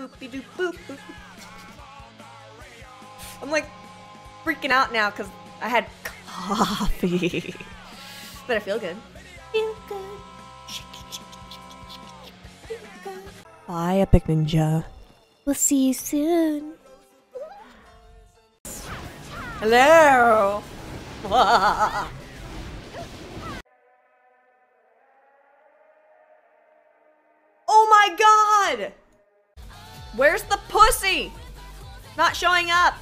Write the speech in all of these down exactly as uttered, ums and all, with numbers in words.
boopy doo boop boop. I'm like freaking out now because I had coffee. But I feel good. Feel good. Bye, Epic Ninja. We'll see you soon. Hello. Oh my god! Where's the pussy? Not showing up.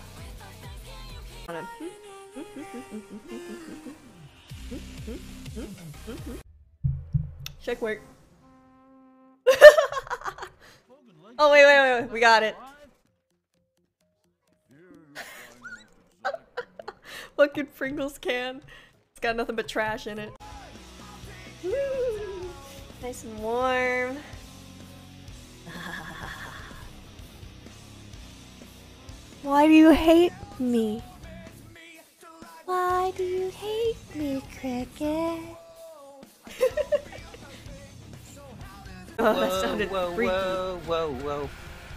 Check work. Oh wait, wait, wait, wait, we got it. Fucking Pringles can. It's got nothing but trash in it. Woo. Nice and warm. Why do you hate me? Why do you hate me, Cricket? Oh, that sounded whoa, freaky. Whoa, whoa, whoa.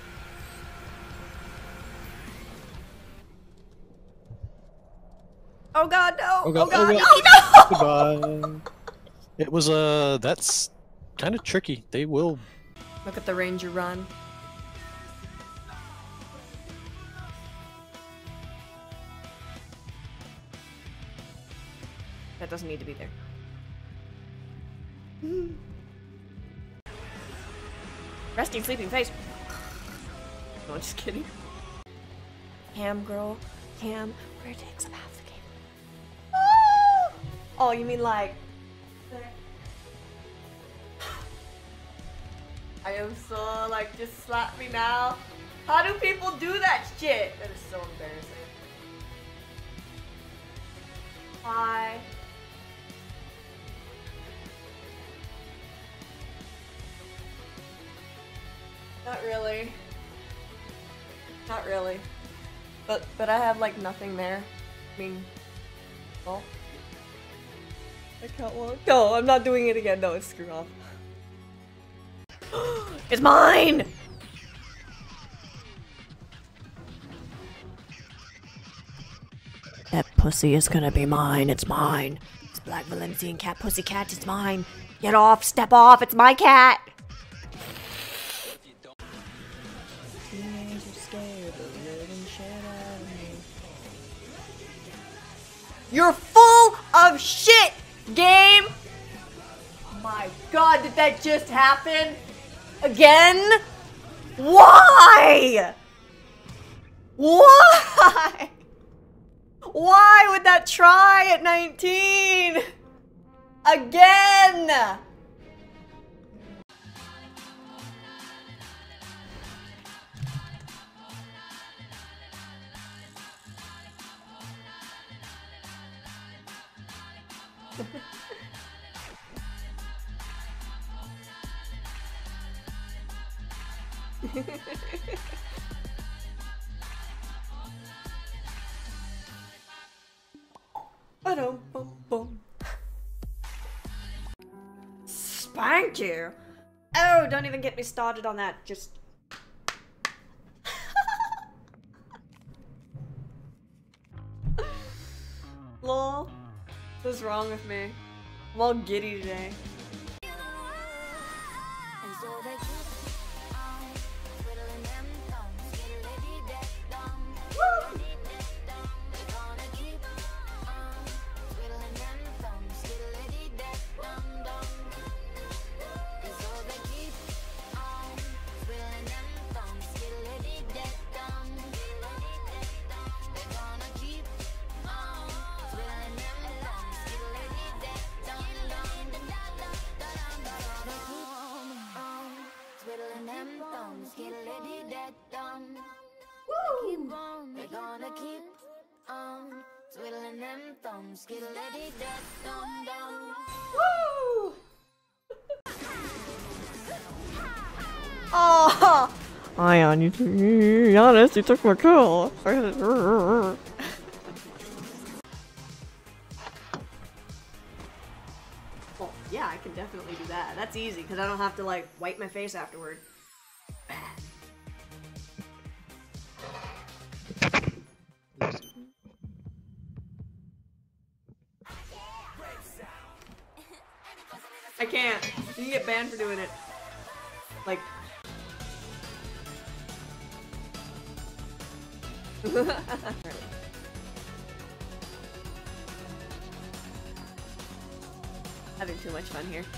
Oh god, no! Oh god, Oh god, oh no, no! Goodbye. It was, uh, that's kind of tricky. They will. Look at the ranger run. That doesn't need to be there. Resting, sleeping face. No, just kidding. Cam girl, Cam, where takes up half the game. Oh, oh you mean like? I am so like, just slap me now. How do people do that shit? That is so embarrassing. Hi. Not really. Not really. But but I have like nothing there. I mean, well, I can't walk. No, I'm not doing it again. No, it's screw off. It's mine! That pussy is gonna be mine. It's mine. It's Black Valencian cat, pussy cat. It's mine. Get off! Step off! It's my cat. You're full of shit, game! My god, did that just happen? Again? Why? Why? Why would that try at nineteen? Again! Spank you? Oh, don't even get me started on that. Just. Lol. What's wrong with me? I'm all giddy today. We're gonna keep on twiddling them thumbs, skiddly dead dum dum. Woo! Oh, Ion, you took me. Honest, you took my kill. Well, yeah, I can definitely do that. That's easy because I don't have to like wipe my face afterward. You get banned for doing it. Like. Having too much fun here.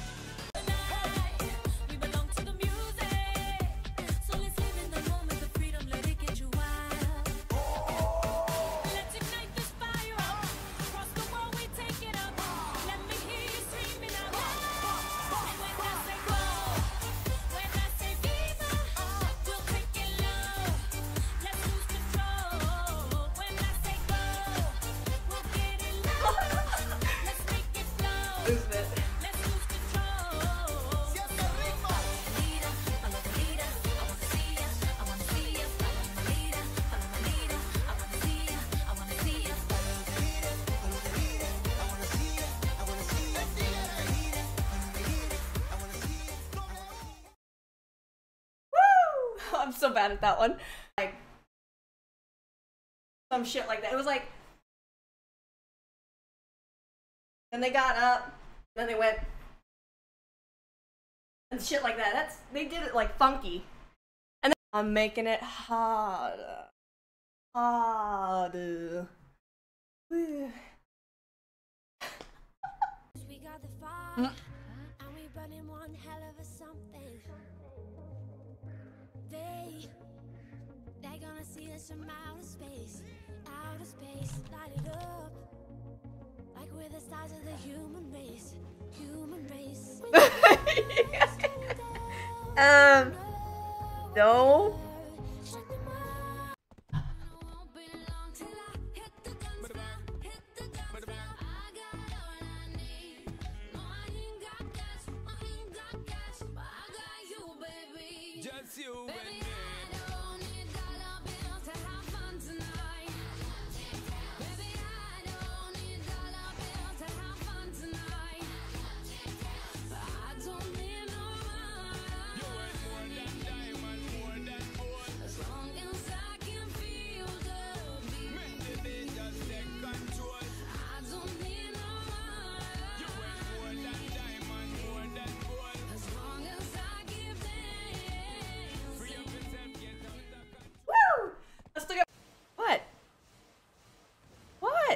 I'm so bad at that one. Like some shit like that. It was like, then they got up, then they went, and shit like that. That's they did it like funky. And then I'm making it harder, harder. We got the fire, Mm. and we burning one hell of a something. They, they're gonna see us from outer space, outer space, light it up, like we're the stars of the human race, human race. um, no. Let's look at what? What?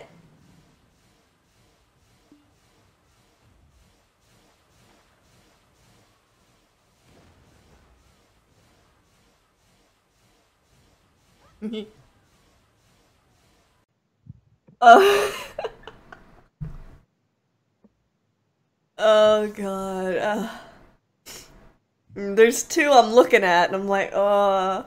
Oh. Oh god. Uh. There's two I'm looking at and I'm like, oh.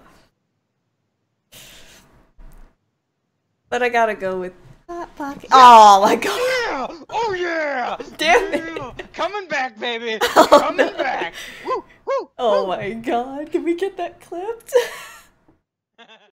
But I gotta go with Hot Pocket. Oh my god. Yeah! Oh yeah! Damn Yeah! it. Coming back, baby! Oh, Coming no. back! Woo! Woo! Oh woo. my god. Can we get that clipped?